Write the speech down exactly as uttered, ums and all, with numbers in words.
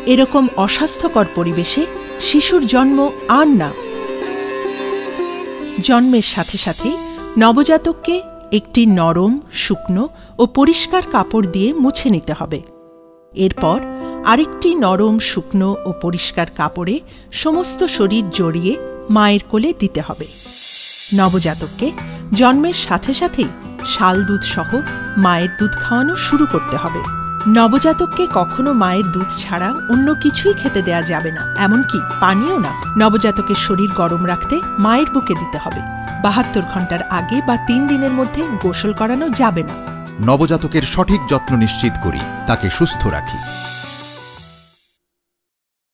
এরকম অস্বাস্থ্যকর পরিবেশে শিশুর জন্ম আর না। জন্মের সাথে সাথেই নবজাতককে একটি নরম, শুকনো ও পরিষ্কার কাপড় দিয়ে মুছে নিতে হবে। এরপর আরেকটি নরম, শুকনো ও পরিষ্কার কাপড়ে সমস্ত শরীর জড়িয়ে মায়ের কোলে দিতে হবে। নবজাতককে জন্মের সাথে সাথেই শাল দুধ সহ মায়ের দুধ খাওয়ানো শুরু করতে হবে। নবজাতককে কখনো মায়ের দুধ ছাড়া অন্য কিছুই খেতে দেয়া যাবে না, এমনকি পানিও না। নবজাতকের শরীর গরম রাখতে মায়ের বুকে দিতে হবে। বাহাত্তর ঘন্টার আগে বা তিন দিনের মধ্যে গোসল করানো যাবে না। নবজাতকের সঠিক যত্ন নিশ্চিত করি, তাকে সুস্থ রাখি।